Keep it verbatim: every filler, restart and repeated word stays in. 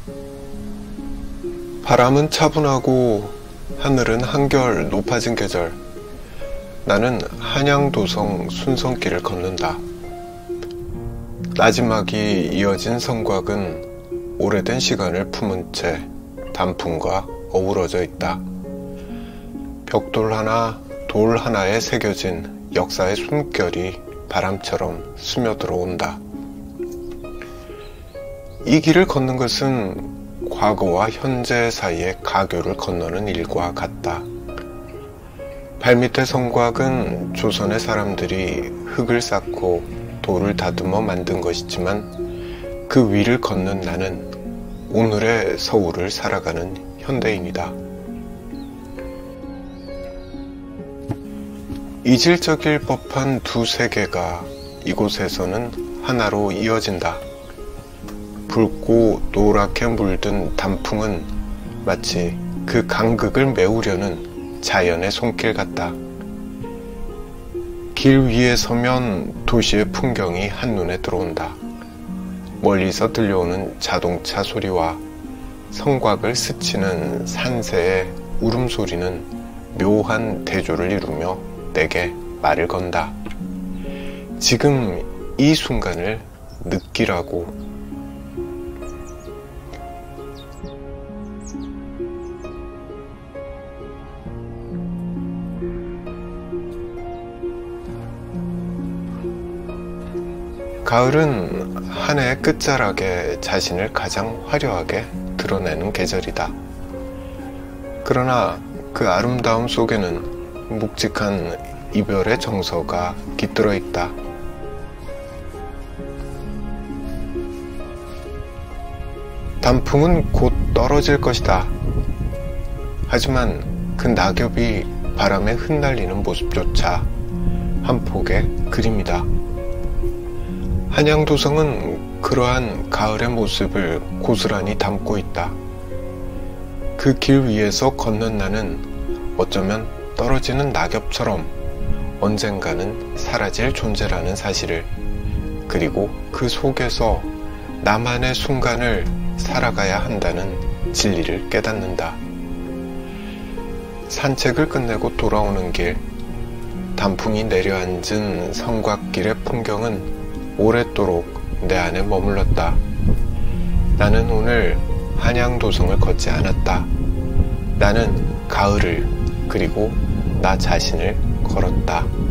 바람은 차분하고 하늘은 한결 높아진 계절. 나는 한양도성 순성길을 걷는다. 나지막이 이어진 성곽은 오래된 시간을 품은 채 단풍과 어우러져 있다. 벽돌 하나, 돌 하나에 새겨진 역사의 숨결이 바람처럼 스며들어온다. 이 길을 걷는 것은 과거와 현재 사이의 가교를 건너는 일과 같다. 발밑의 성곽은 조선의 사람들이 흙을 쌓고 돌을 다듬어 만든 것이지만 그 위를 걷는 나는 오늘의 서울을 살아가는 현대인이다. 이질적일 법한 두 세계가 이곳에서는 하나로 이어진다. 붉고 노랗게 물든 단풍은 마치 그 간극을 메우려는 자연의 손길 같다. 길 위에 서면 도시의 풍경이 한눈에 들어온다. 멀리서 들려오는 자동차 소리와 성곽을 스치는 산새의 울음소리는 묘한 대조를 이루며 내게 말을 건다. 지금 이 순간을 느끼라고. 가을은 한 해의 끝자락에 자신을 가장 화려하게 드러내는 계절이다. 그러나 그 아름다움 속에는 묵직한 이별의 정서가 깃들어 있다. 단풍은 곧 떨어질 것이다. 하지만 그 낙엽이 바람에 흩날리는 모습조차 한 폭의 그림이다. 한양도성은 그러한 가을의 모습을 고스란히 담고 있다. 그 길 위에서 걷는 나는 어쩌면 떨어지는 낙엽처럼 언젠가는 사라질 존재라는 사실을, 그리고 그 속에서 나만의 순간을 살아가야 한다는 진리를 깨닫는다. 산책을 끝내고 돌아오는 길, 단풍이 내려앉은 성곽길의 풍경은 오랫도록 내 안에 머물렀다. 나는 오늘 한양도성을 걷지 않았다. 나는 가을을, 그리고 나 자신을 걸었다.